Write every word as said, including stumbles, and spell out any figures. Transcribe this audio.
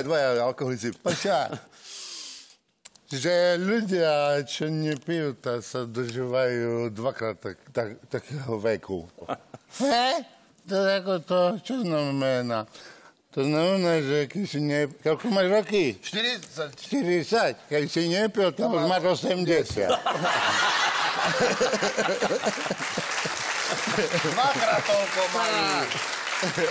dvaja alkoholici. Počúva, že ľudia, čo nepijú, tak sa dožívajú dvakrát tak, tak, takého veku. Hej? To je ako to, čo znamená? To znamená, že keď si ne... Koľko máš roky? štyridsať. štyridsať. Keď si nepil, tak už máš osemdesiat. Dvakrát toľko majú.